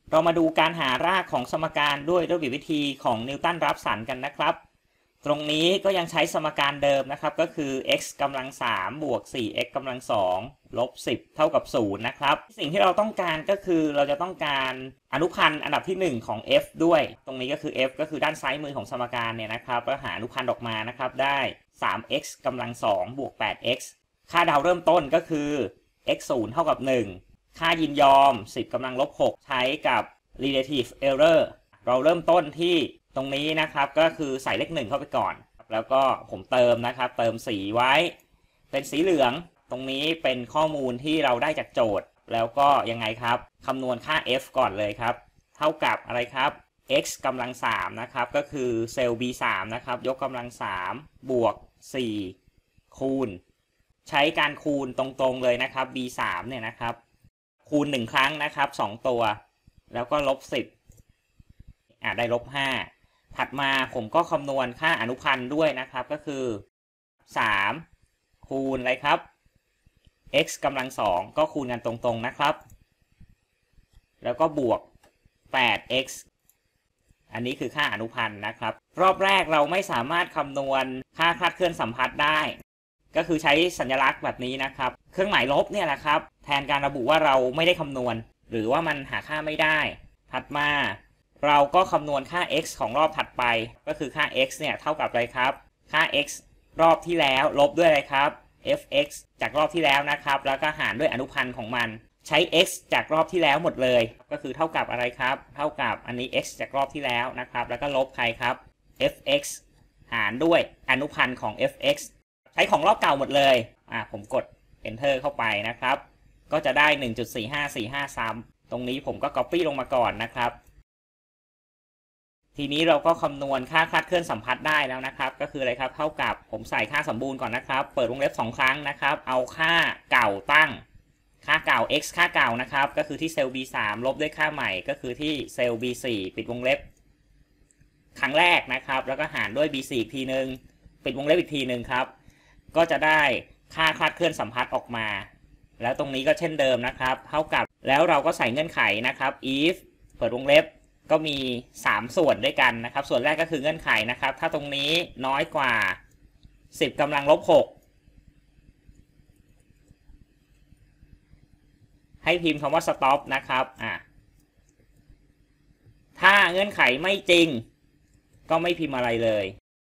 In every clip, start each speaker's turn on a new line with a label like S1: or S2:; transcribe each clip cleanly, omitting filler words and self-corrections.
S1: เรามาดูการหารากของสมการด้วยระเบียบวิธีของนิวตันรับสันกันนะครับตรงนี้ก็ยังใช้สมการเดิมนะครับก็คือ x กำลัง3บวก 4x กำลัง2ลบ10เท่ากับ0นะครับสิ่งที่เราต้องการก็คือเราจะต้องการอนุพันธ์อันดับที่1ของ f ด้วยตรงนี้ก็คือ f ก็คือด้านซ้ายมือของสมการเนี่ยนะครับก็หาอนุพันธ์ออกมานะครับได้ 3x กำลัง2บวก 8x ค่าเดาเริ่มต้นก็คือ x 0เท่ากับ1ค่ายินยอม10กำลังลบ6ใช้กับ relative error เราเริ่มต้นที่ตรงนี้นะครับก็คือใส่เลข1เข้าไปก่อนแล้วก็ผมเติมนะครับเติมสีไว้เป็นสีเหลืองตรงนี้เป็นข้อมูลที่เราได้จากโจทย์แล้วก็ยังไงครับคำนวณค่า f ก่อนเลยครับเท่ากับอะไรครับ x กำลัง3นะครับก็คือเซลล์ b3 นะครับยกกำลัง3บวก4คูณใช้การคูณตรงๆเลยนะครับ b3 เนี่ยนะครับคูณ1ครั้งนะครับ2ตัวแล้วก็ลบ10ได้ลบ5ถัดมาผมก็คำนวณค่าอนุพันธ์ด้วยนะครับก็คือ3คูณอะไรครับ x กำลัง2ก็คูณกันตรงๆนะครับแล้วก็บวก 8x อันนี้คือค่าอนุพันธ์นะครับรอบแรกเราไม่สามารถคำนวณค่าคลาดเคลื่อนสัมพัทธ์ได้ก็คือใช้สัญลักษณ์แบบนี้นะครับเครื่องหมายลบเนี่ยแหละครับแทนการระบุว่าเราไม่ได้คำนวณหรือว่ามันหาค่าไม่ได้ถัดมาเราก็คำนวณค่า x ของรอบถัดไปก็คือค่า x เนี่ยเท่ากับอะไรครับค่า x รอบที่แล้วลบด้วยอะไรครับ fx จากรอบที่แล้วนะครับแล้วก็หารด้วยอนุพันธ์ของมันใช้ x จากรอบที่แล้วหมดเลยก็คือเท่ากับอะไรครับเท่ากับอันนี้ x จากรอบที่แล้วนะครับแล้วก็ลบใครครับ fx หารด้วยอนุพันธ์ของ fx ใช้ของรอบเก่าหมดเลยผมกด enter เข้าไปนะครับก็จะได้ 1.4543 ตรงนี้ผมก็ copy ลงมาก่อนนะครับทีนี้เราก็คำนวณค่าคลาดเคลื่อนสัมพัทธ์ได้แล้วนะครับก็คืออะไรครับเท่ากับผมใส่ค่าสมบูรณ์ก่อนนะครับเปิดวงเล็บ2ครั้งนะครับเอาค่าเก่าตั้งค่าเก่า x ค่าเก่านะครับก็คือที่เซลล์ b3 ลบด้วยค่าใหม่ก็คือที่เซลล์ b4 ปิดวงเล็บครั้งแรกนะครับแล้วก็หารด้วย b4 อีกทีนึงปิดวงเล็บอีกทีนึงครับก็จะได้ค่าคลาดเคลื่อนสัมพัทธ์ออกมาแล้วตรงนี้ก็เช่นเดิมนะครับเท่ากับแล้วเราก็ใส่เงื่อนไขนะครับ if เปิดวงเล็บก็มี3ส่วนด้วยกันนะครับส่วนแรกก็คือเงื่อนไขนะครับถ้าตรงนี้น้อยกว่า10กำลังลบ6ให้พิมพ์คำว่า stop นะครับถ้าเงื่อนไขไม่จริงก็ไม่พิมพ์อะไรเลย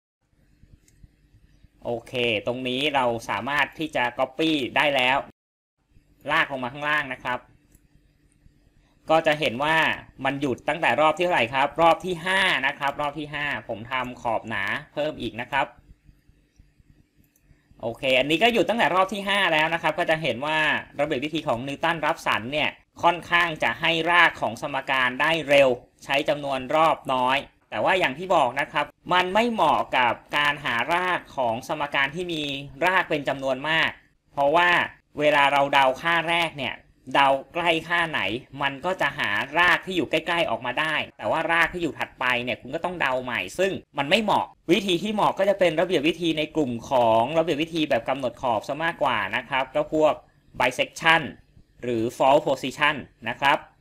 S1: โอเคตรงนี้เราสามารถที่จะ copy ได้แล้วลากลงมาข้างล่างนะครับก็จะเห็นว่ามันหยุดตั้งแต่รอบที่เท่าไหร่ครับรอบที่5นะครับรอบที่5ผมทำขอบหนาเพิ่มอีกนะครับโอเคอันนี้ก็หยุดตั้งแต่รอบที่5แล้วนะครับก็จะเห็นว่าระเบียบวิธีของนิวตันรับสันเนี่ยค่อนข้างจะให้รากของสมการได้เร็วใช้จำนวนรอบน้อยแต่ว่าอย่างที่บอกนะครับมันไม่เหมาะกับการหารากของสมการที่มีรากเป็นจำนวนมากเพราะว่าเวลาเราเดาค่าแรกเนี่ยเดาใกล้ค่าไหนมันก็จะหารากที่อยู่ใกล้ๆออกมาได้แต่ว่ารากที่อยู่ถัดไปเนี่ยคุณก็ต้องเดาใหม่ซึ่งมันไม่เหมาะวิธีที่เหมาะก็จะเป็นระเบียบวิธีในกลุ่มของระเบียบวิธีแบบกำหนดขอบซะมากกว่านะครับก็พวก bisection หรือ false position นะครับ